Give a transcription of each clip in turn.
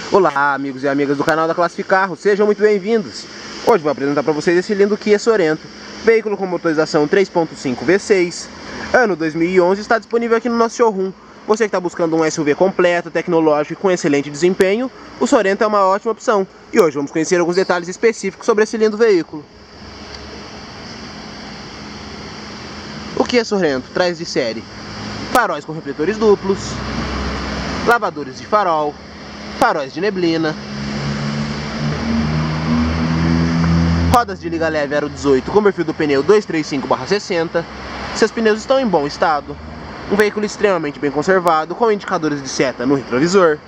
Olá, amigos e amigas do canal da Classific Carros, sejam muito bem-vindos. Hoje vou apresentar para vocês esse lindo Kia Sorento, veículo com motorização 3.5 V6, ano 2011, está disponível aqui no nosso showroom. Você que está buscando um SUV completo, tecnológico e com excelente desempenho, o Sorento é uma ótima opção. E hoje vamos conhecer alguns detalhes específicos sobre esse lindo veículo. O Kia Sorento traz de série faróis com refletores duplos, lavadores de farol, faróis de neblina, rodas de liga leve aro 18 com perfil do pneu 235/60. Seus pneus estão em bom estado. Um veículo extremamente bem conservado, com indicadores de seta no retrovisor.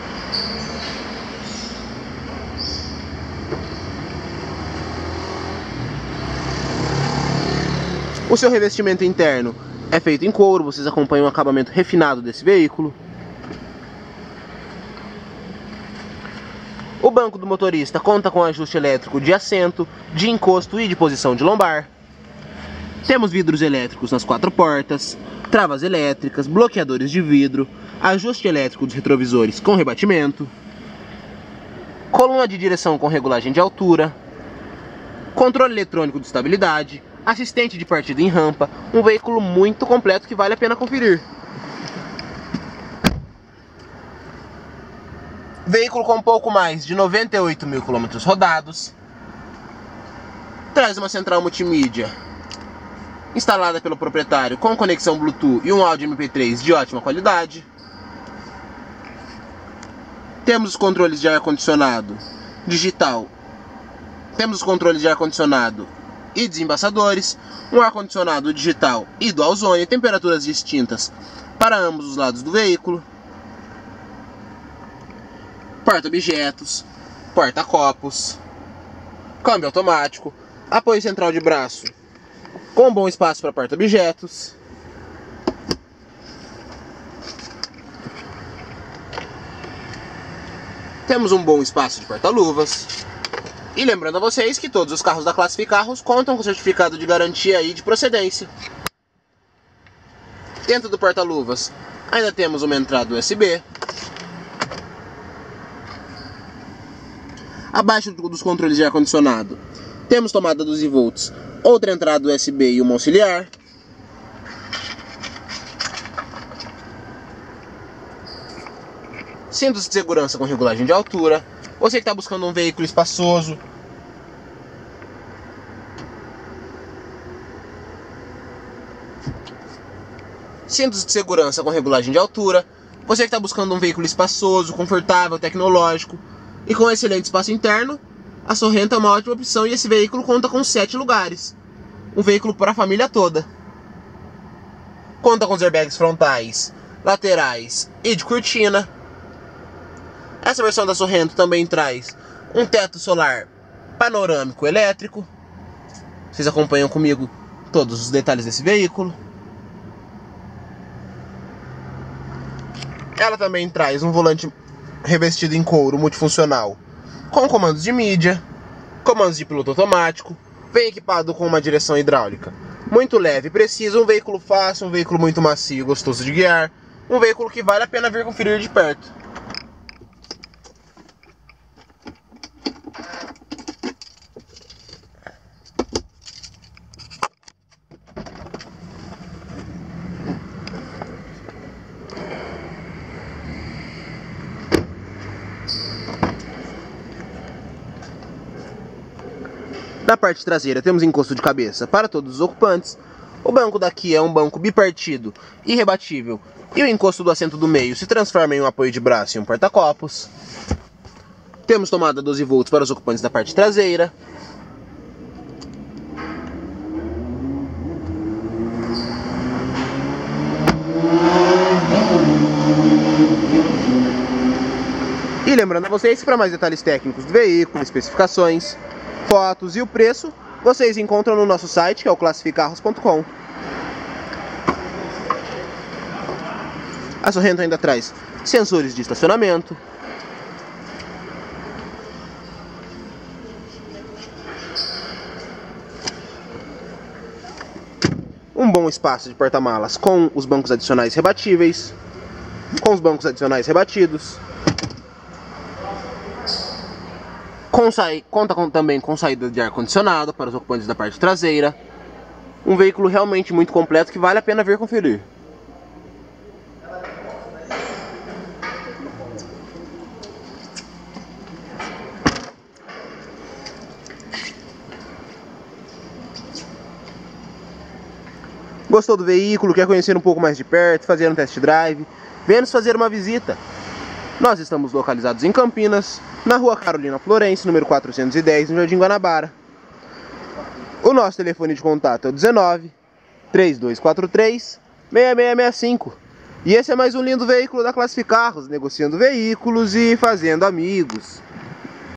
O seu revestimento interno é feito em couro, vocês acompanham o acabamento refinado desse veículo. O banco do motorista conta com ajuste elétrico de assento, de encosto e de posição de lombar. Temos vidros elétricos nas 4 portas, travas elétricas, bloqueadores de vidro, ajuste elétrico dos retrovisores com rebatimento, coluna de direção com regulagem de altura, controle eletrônico de estabilidade, assistente de partida em rampa, um veículo muito completo que vale a pena conferir. Veículo com pouco mais de 98 mil quilômetros rodados, traz uma central multimídia instalada pelo proprietário com conexão Bluetooth e um áudio MP3 de ótima qualidade. Temos os controles de ar-condicionado digital, temos os controles de ar-condicionado e desembaçadores, um ar-condicionado digital e dual zone, temperaturas distintas para ambos os lados do veículo, porta-objetos, porta-copos, câmbio automático, apoio central de braço com bom espaço para porta-objetos, temos um bom espaço de porta-luvas. E lembrando a vocês que todos os carros da Classific Carros contam com certificado de garantia e de procedência. Dentro do porta-luvas ainda temos uma entrada USB. Abaixo dos controles de ar-condicionado temos tomada 12 volts, outra entrada USB e uma auxiliar. Cintos de segurança com regulagem de altura. Você que está buscando um veículo espaçoso, cintos de segurança com regulagem de altura. Você que está buscando um veículo espaçoso, confortável, tecnológico e com excelente espaço interno, a Sorento é uma ótima opção e esse veículo conta com 7 lugares. Um veículo para a família toda. Conta com os airbags frontais, laterais e de cortina. Essa versão da Sorento também traz um teto solar panorâmico elétrico. Vocês acompanham comigo todos os detalhes desse veículo. Ela também traz um volante revestido em couro multifuncional com comandos de mídia, comandos de piloto automático. Vem equipado com uma direção hidráulica muito leve e precisa, um veículo fácil, um veículo muito macio e gostoso de guiar, um veículo que vale a pena vir conferir de perto. Na parte traseira temos encosto de cabeça para todos os ocupantes. O banco daqui é um banco bipartido e rebatível, e o encosto do assento do meio se transforma em um apoio de braço e um porta-copos. Temos tomada 12 volts para os ocupantes da parte traseira. E lembrando a vocês que para mais detalhes técnicos do veículo, especificações, fotos e o preço, vocês encontram no nosso site, que é o classificcarros.com. A Sorento ainda traz sensores de estacionamento, um bom espaço de porta-malas com os bancos adicionais rebatíveis, com os bancos adicionais rebatidos, Conta também com saída de ar-condicionado para os ocupantes da parte traseira. Um veículo realmente muito completo que vale a pena vir conferir. Gostou do veículo? Quer conhecer um pouco mais de perto, fazer um test drive? Venha-nos fazer uma visita. Nós estamos localizados em Campinas, na Rua Carolina Florencio, número 410, no Jardim Guanabara. O nosso telefone de contato é o 19 3243 6665. E esse é mais um lindo veículo da Classificarros, negociando veículos e fazendo amigos.